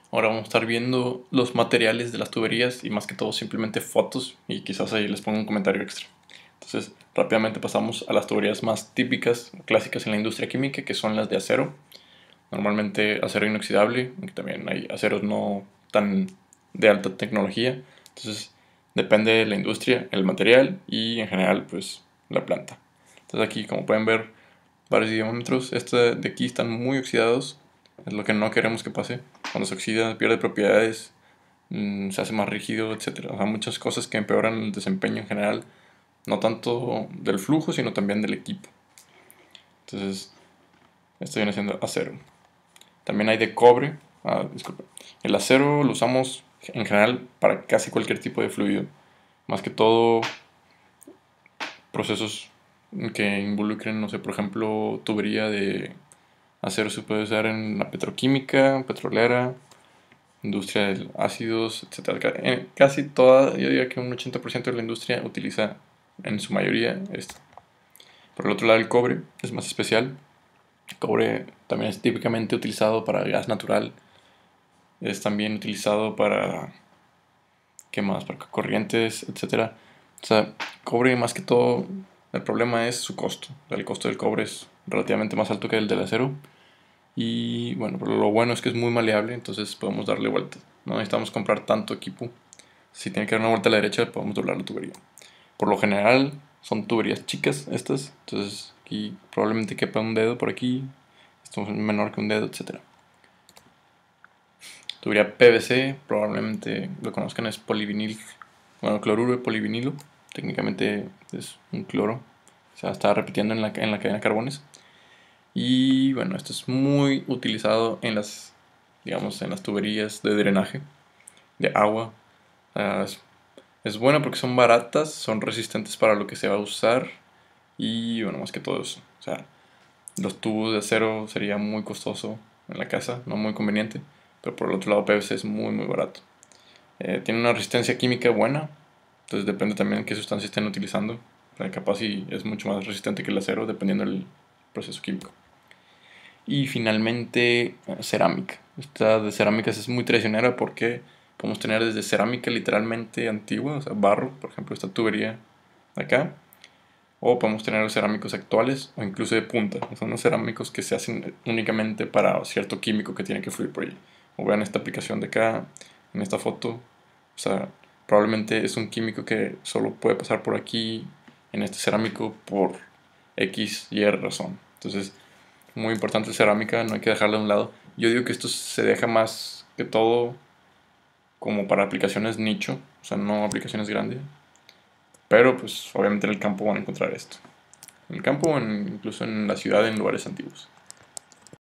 Ahora vamos a estar viendo los materiales de las tuberías y más que todo simplemente fotos y quizás ahí les pongo un comentario extra. Entonces rápidamente pasamos a las tuberías más típicas, clásicas en la industria química, que son las de acero. Normalmente acero inoxidable, aunque también hay aceros no tan de alta tecnología. Entonces depende de la industria, el material y en general pues la planta. Entonces aquí como pueden ver varios diámetros, estos de aquí están muy oxidados, es lo que no queremos que pase. Cuando se oxida pierde propiedades, se hace más rígido, etcétera. O sea, muchas cosas que empeoran el desempeño en general, no tanto del flujo, sino también del equipo. Entonces, esto viene siendo acero. También hay de cobre. Disculpe. El acero lo usamos en general para casi cualquier tipo de fluido. Más que todo procesos que involucren, no sé, por ejemplo, tubería de acero se puede usar en la petroquímica, petrolera, industria de ácidos, etcétera. Casi toda, yo diría que un 80% de la industria utiliza en su mayoría esto. Por el otro lado, el cobre es más especial. El cobre también es típicamente utilizado para gas natural. Es también utilizado para, ¿qué más? Para corrientes, etcétera. O sea, cobre más que todo, el problema es su costo. El costo del cobre es relativamente más alto que el del acero. Y bueno, pero lo bueno es que es muy maleable, entonces podemos darle vueltas. No necesitamos comprar tanto equipo. Si tiene que dar una vuelta a la derecha, podemos doblar la tubería. Por lo general son tuberías chicas estas, entonces aquí probablemente quepa un dedo por aquí, esto es menor que un dedo, etcétera. Tubería PVC, probablemente lo conozcan, es polivinil, bueno, cloruro de polivinilo, técnicamente es un cloro, o sea, está repitiendo en la cadena de carbones. Y bueno, esto es muy utilizado en las, digamos, en las tuberías de drenaje de agua. Es bueno porque son baratas, son resistentes para lo que se va a usar y bueno, más que todo eso. O sea, los tubos de acero sería muy costoso en la casa, no muy conveniente, pero por el otro lado PVC es muy barato. Tiene una resistencia química buena, entonces depende también de qué sustancia estén utilizando. Capaz si es mucho más resistente que el acero dependiendo del proceso químico. Y finalmente, cerámica. Esta de cerámicas es muy traicionera porque podemos tener desde cerámica literalmente antigua, o sea, barro, por ejemplo, esta tubería de acá, o podemos tener cerámicos actuales o incluso de punta. Son unos cerámicos que se hacen únicamente para cierto químico que tiene que fluir por ahí. O vean esta aplicación de acá, en esta foto. O sea, probablemente es un químico que solo puede pasar por aquí, en este cerámico, por X y R razón. Entonces, muy importante cerámica, no hay que dejarla a un lado. Yo digo que esto se deja más que todo como para aplicaciones nicho, o sea, no aplicaciones grandes. Pero pues obviamente en el campo van a encontrar esto. En el campo o incluso en la ciudad, en lugares antiguos.